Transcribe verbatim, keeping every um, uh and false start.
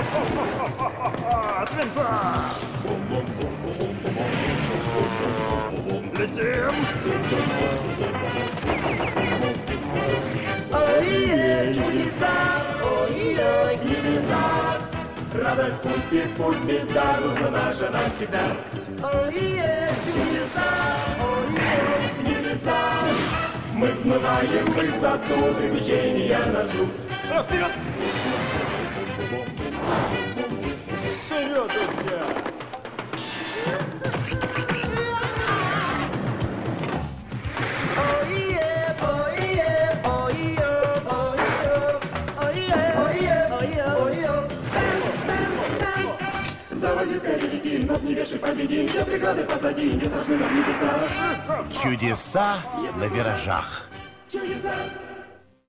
От винта! Летим! Ой, чудеса, ой, небеса, радость пустит, пусть беда нужна наша навсегда. Ой, чудеса, ой, небеса, мы взмываем в высоту, приключения нас ждут. Вперед! Вперед, друзья! Заводи скорее, летим, нас не вешай, победим, все преграды позади, не страшны нам небеса. Чудеса на виражах. Чудеса.